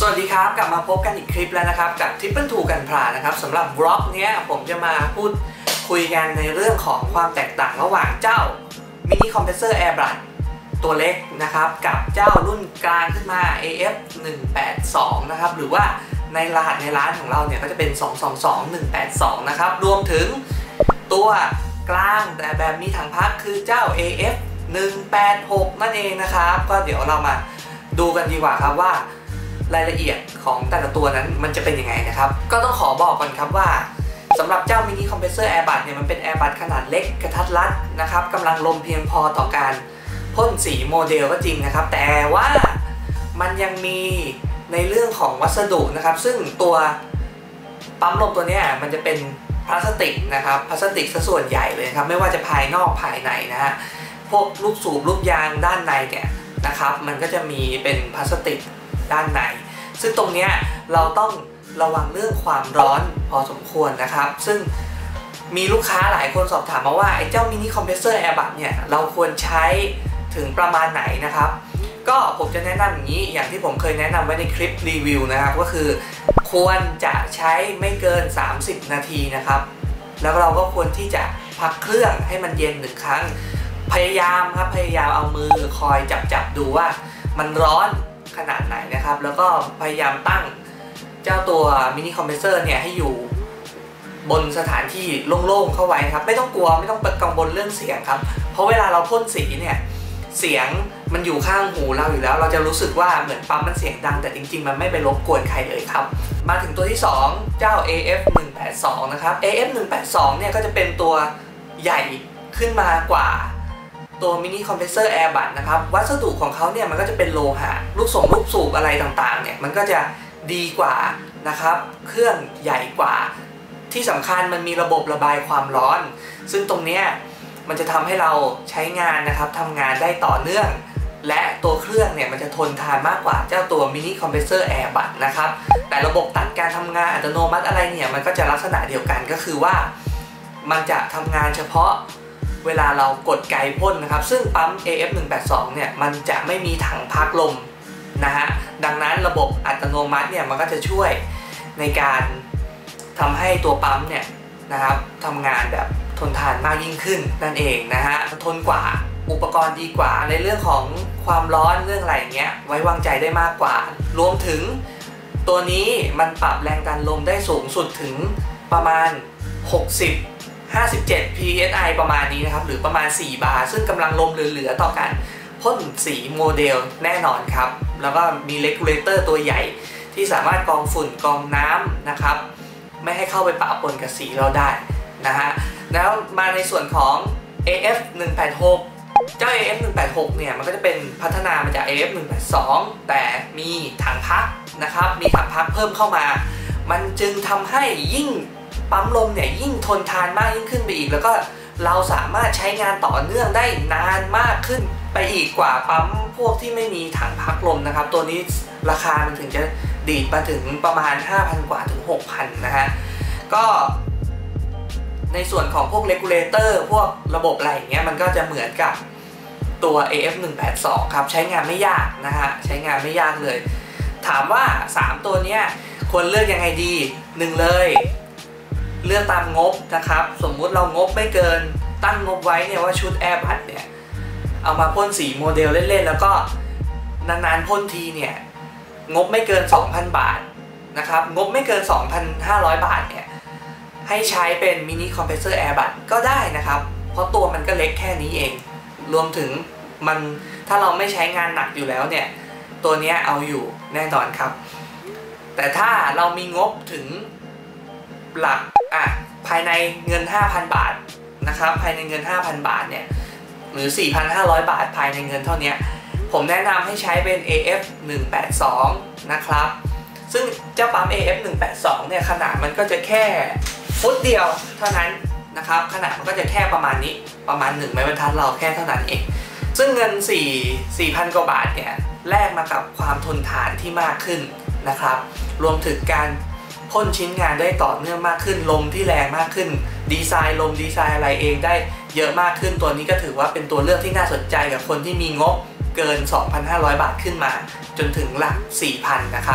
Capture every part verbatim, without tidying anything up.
สวัสดีครับกลับมาพบกันอีกคลิปแล้วนะครับกับทริปเปิลทูกันพลานะครับสำหรับบล็อกนี้ผมจะมาพูดคุยกันในเรื่องของความแตกต่างระหว่างเจ้ามินิคอมเพรสเซอร์แอร์บลัดตัวเล็กนะครับกับเจ้ารุ่นกลางขึ้นมา เอ เอฟ หนึ่งแปดสอง นะครับหรือว่าในรหัสในร้านของเราเนี่ยก็จะเป็น สอง สอง สอง หนึ่ง แปด สอง นะครับรวมถึงตัวกลางแต่แบบมีถังพักคือเจ้า เอ เอฟ หนึ่งแปดหก นั่นเองนะครับก็เดี๋ยวเรามาดูกันดีกว่าครับว่ารายละเอียดของแต่ละตัวนั้นมันจะเป็นยังไงนะครับก็ต้องขอบอกก่อนครับว่าสำหรับเจ้ามินิคอมเพรสเซอร์แอร์บัดเนี่ยมันเป็นแอร์บัดขนาดเล็กกระทัดรัดนะครับกำลังลมเพียงพอต่อการพ่นสีโมเดลก็จริงนะครับแต่ว่ามันยังมีในเรื่องของวัสดุนะครับซึ่งตัวปั๊มลมตัวนี้มันจะเป็นพลาสติกนะครับพลาสติกซะส่วนใหญ่เลยครับไม่ว่าจะภายนอกภายในนะฮะพวกลูกสูบลูกยางด้านในเนี่ยนะครับมันก็จะมีเป็นพลาสติกด้านในซึ่งตรงนี้เราต้องระวังเรื่องความร้อนพอสมควรนะครับซึ่งมีลูกค้าหลายคนสอบถามมาว่าไอ้เจ้ามินิคอมเพรสเซอร์แอร์บัดเนี่ยเราควรใช้ถึงประมาณไหนนะครับก็ผมจะแนะนำอย่างนี้อย่างที่ผมเคยแนะนำไว้ในคลิปรีวิวนะครับก็คือควรจะใช้ไม่เกินสามสิบนาทีนะครับแล้วเราก็ควรที่จะพักเครื่องให้มันเย็นหนึ่งครั้งพยายามครับพยายามเอามือคอยจับจับดูว่ามันร้อนขนาดไหนนะครับแล้วก็พยายามตั้งเจ้าตัวมินิคอมเพรสเซอร์เนี่ยให้อยู่บนสถานที่โล่งๆเข้าไว้ครับไม่ต้องกลัวไม่ต้องกังวลเรื่องเสียงครับเพราะเวลาเราพ่นสีเนี่ยเสียงมันอยู่ข้างหูเราอยู่แล้วเราจะรู้สึกว่าเหมือนปั๊มมันเสียงดังแต่จริงๆมันไม่ไปรบกวนใครเลยครับมาถึงตัวที่สองเจ้า เอ เอฟ หนึ่งแปดสอง นะครับ เอ เอฟ หนึ่งแปดสอง เนี่ยก็จะเป็นตัวใหญ่ขึ้นมากว่าตัวมินิคอมเพรสเซอร์แอร์บัดนะครับวัสดุของเขาเนี่ยมันก็จะเป็นโลหะลูกส่งลูกสูบอะไรต่างๆเนี่ยมันก็จะดีกว่านะครับเครื่องใหญ่กว่าที่สำคัญมันมีระบบระบายความร้อนซึ่งตรงเนี้ยมันจะทำให้เราใช้งานนะครับทำงานได้ต่อเนื่องและตัวเครื่องเนี่ยมันจะทนทานมากกว่าเจ้าตัวมินิคอมเพรสเซอร์แอร์บัดนะครับแต่ระบบตัดการทำงานอัตโนมัติอะไรเนี่ยมันก็จะลักษณะเดียวกันก็คือว่ามันจะทำงานเฉพาะเวลาเรากดไกพ่นนะครับซึ่งปั๊ม เอ เอฟ หนึ่งแปดสอง เนี่ยมันจะไม่มีถังพักลมนะฮะดังนั้นระบบอัตโนมัติเนี่ยมันก็จะช่วยในการทำให้ตัวปั๊มเนี่ยนะครับทำงานแบบทนทานมากยิ่งขึ้นนั่นเองนะฮะทนกว่าอุปกรณ์ดีกว่าในเรื่องของความร้อนเรื่องอะไรเงี้ยไว้วางใจได้มากกว่ารวมถึงตัวนี้มันปรับแรงดันลมได้สูงสุดถึงประมาณหกสิบ ห้าสิบเจ็ด พี เอส ไอ ประมาณนี้นะครับหรือประมาณสี่บาร์ซึ่งกำลังลมเหลือๆต่อการพ่นสีโมเดลแน่นอนครับแล้วก็มีเลกูเลเตอร์ตัวใหญ่ที่สามารถกรองฝุ่นกรองน้ำนะครับไม่ให้เข้าไปปะปนกับสีเราได้นะฮะแล้วมาในส่วนของ เอ เอฟ หนึ่งแปดหก เจ้า เอ เอฟ หนึ่งแปดหก เนี่ยมันก็จะเป็นพัฒนามาจาก เอ เอฟ หนึ่งแปดสอง แต่มีถังพักนะครับมีถังพักเพิ่มเข้ามามันจึงทำให้ยิ่งปั๊มลมเนี่ยยิ่งทนทานมากยิ่งขึ้นไปอีกแล้วก็เราสามารถใช้งานต่อเนื่องได้นานมากขึ้นไปอีกกว่าปั๊มพวกที่ไม่มีถังพักลมนะครับตัวนี้ราคามันถึงจะดีดมาถึงประมาณ ห้าพัน กว่าถึง หกพัน นะฮะก็ในส่วนของพวกเลกูเลเตอร์พวกระบบอะไรอย่างเงี้ยมันก็จะเหมือนกับตัว เอ เอฟ หนึ่งแปดสอง ครับใช้งานไม่ยากนะฮะใช้งานไม่ยากเลยถามว่าสามตัวเนี้ยควรเลือกยังไงดีหนึ่งเลยเลือกตามงบนะครับสมมุติเรางบไม่เกินตั้งงบไว้เนี่ยว่าชุดแอร์บัดเนี่ยเอามาพ่นสีโมเดลเล่นๆแล้วก็นานๆพ่นทีเนี่ยงบไม่เกิน สองพัน บาทนะครับงบไม่เกิน สองพันห้าร้อย บาทเนี่ยให้ใช้เป็นมินิคอมเพรสเซอร์แอร์บัดก็ได้นะครับเพราะตัวมันก็เล็กแค่นี้เองรวมถึงมันถ้าเราไม่ใช้งานหนักอยู่แล้วเนี่ยตัวนี้เอาอยู่แน่นอนครับแต่ถ้าเรามีงบถึงหลักอ่ะภายในเงิน ห้าพัน บาทนะครับภายในเงิน ห้าพัน บาทเนี่ยหรือ สี่พันห้าร้อย บาทภายในเงินเท่านี้ผมแนะนำให้ใช้เป็น เอ เอฟ หนึ่งแปดสอง นะครับซึ่งเจ้าปั๊ม เอ เอฟ หนึ่งแปดสอง เนี่ยขนาดมันก็จะแค่ฟุตเดียวเท่านั้นนะครับขนาดมันก็จะแค่ประมาณนี้ประมาณหนึ่งไม้บรรทัดเราแค่เท่านั้นเองซึ่งเงิน สี่พัน กว่าบาทเนี่ยแลกมากับความทนทานที่มากขึ้นนะครับรวมถึงการพ่นชิ้นงานได้ต่อเนื่องมากขึ้นลมที่แรงมากขึ้นดีไซน์ลมดีไซน์อะไรเองได้เยอะมากขึ้นตัวนี้ก็ถือว่าเป็นตัวเลือกที่น่าสนใจกับคนที่มีงบเกิน สองพันห้าร้อย บาทขึ้นมาจนถึงหลัก สี่พัน นะครับ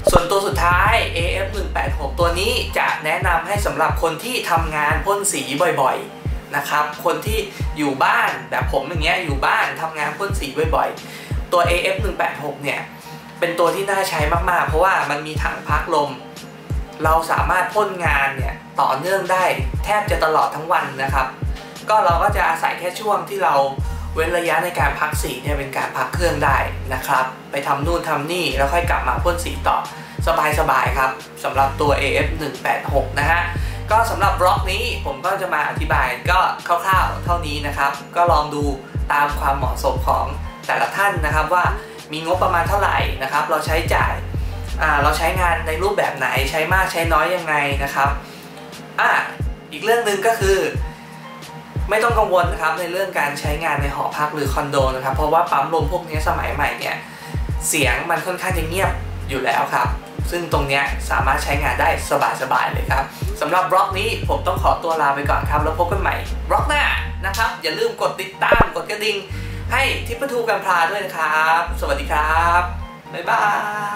ส่วนตัวสุดท้าย เอ เอฟ หนึ่งแปดหก ตัวนี้จะแนะนำให้สำหรับคนที่ทำงานพ่นสีบ่อยๆนะครับคนที่อยู่บ้านแบบผมอย่างเงี้ยอยู่บ้านทำงานพ่นสีบ่อยๆตัว เอ เอฟ หนึ่งแปดหก เนี่ยเป็นตัวที่น่าใช้มากๆเพราะว่ามันมีถังพักลมเราสามารถพ่นงานเนี่ยต่อเนื่องได้แทบจะตลอดทั้งวันนะครับก็เราก็จะอาศัยแค่ช่วงที่เราเว้นระยะในการพักสีเนี่ยเป็นการพักเครื่องได้นะครับไปทำนู่นทำนี่แล้วค่อยกลับมาพ่นสีต่อสบายๆครับสำหรับตัว เอ เอฟ หนึ่งแปดหก นะฮะก็สำหรับบล็อกนี้ผมก็จะมาอธิบายก็คร่าวๆเท่านี้นะครับก็ลองดูตามความเหมาะสมของแต่ละท่านนะครับว่ามีงบประมาณเท่าไหร่นะครับเราใช้จ่ายเราใช้งานในรูปแบบไหนใช้มากใช้น้อยยังไงนะครับอ่ะอีกเรื่องหนึ่งก็คือไม่ต้องกังวลนะครับในเรื่องการใช้งานในหอพักหรือคอนโดนะครับเพราะว่าปั๊มลมพวกนี้สมัยใหม่เนี่ยเสียงมันค่อนข้างจะเงียบอยู่แล้วครับซึ่งตรงนี้สามารถใช้งานได้สบายๆเลยครับสำหรับบล็อกนี้ผมต้องขอตัวลาไปก่อนครับแล้วพบกันใหม่บล็อกหน้านะครับอย่าลืมกดติดตามกดกระดิ่งให้ทิปเปอร์ทูกันพลาด้วยนะครับสวัสดีครับบ๊ายบาย